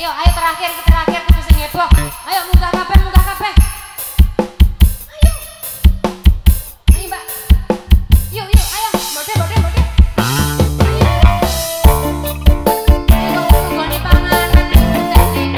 Ayo terakhir kudu sing heboh. Ayo munggah kabeh, munggah kabeh. Ayo. Ayo Mbak. Yuk, ayo. Bode. Ayo tunggone panganan entek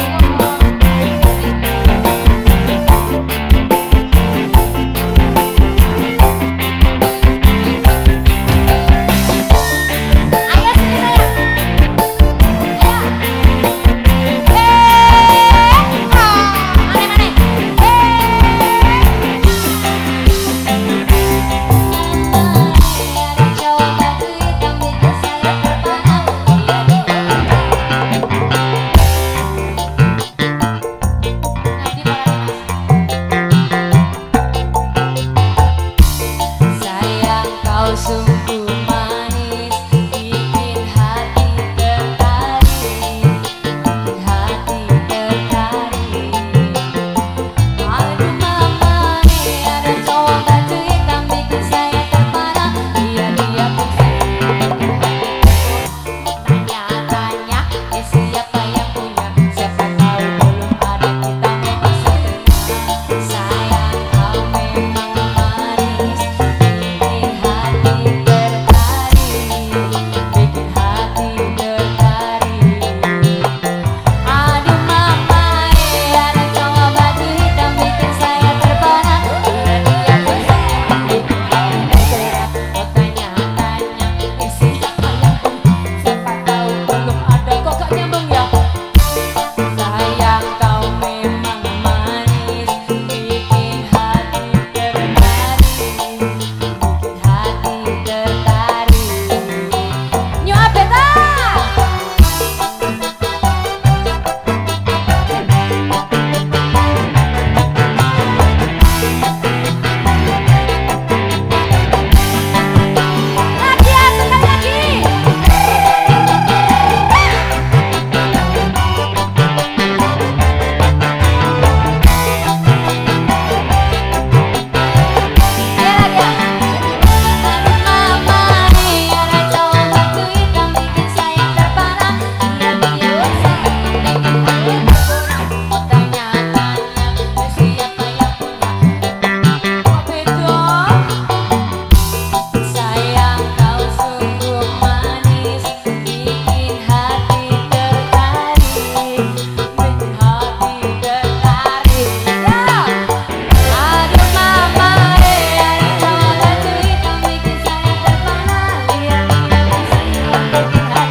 sungguh manis, bikin hati tertarik, bikin hati tertarik. Aduh mama nih, ada cowok baju hitam bikin saya terpana. Dia pun bikin hati tanya-tanya, siapa yang punya? Siapa tahu belum ada kita memang setengah. Sayang kau memang manis, bikin hati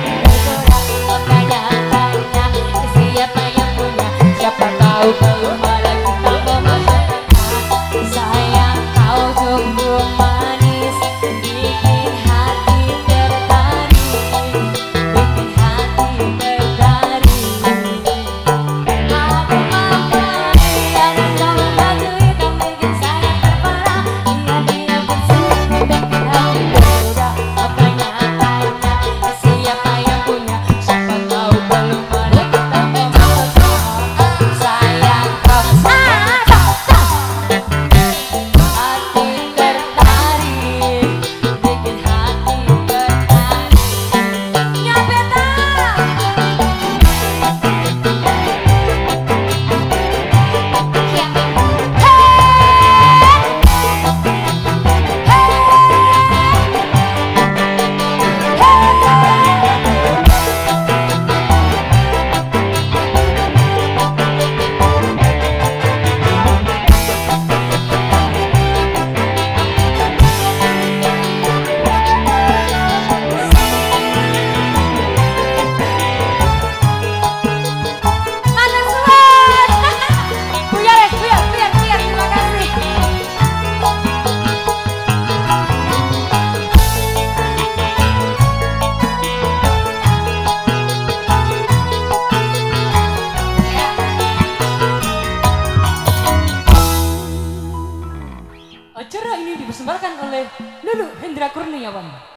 siapa yang punya? Siapa tahu belum